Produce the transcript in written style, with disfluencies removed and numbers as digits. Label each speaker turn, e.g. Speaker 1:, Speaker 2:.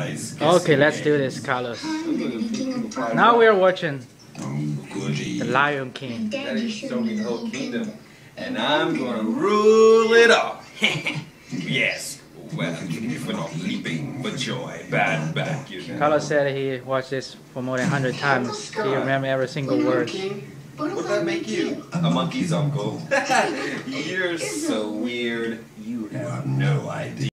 Speaker 1: nice.
Speaker 2: Okay, let's do this, Carlos. Now we are watching The Lion King.
Speaker 1: Daddy showed me the whole kingdom, and I'm gonna rule it all. Yes. Well, if we're not leaping for joy, back, you know.
Speaker 2: Carlos said he watched this for more than 100 times. He remembers every single word.
Speaker 1: Would that make you a monkey's uncle? You're so weird. You have no idea.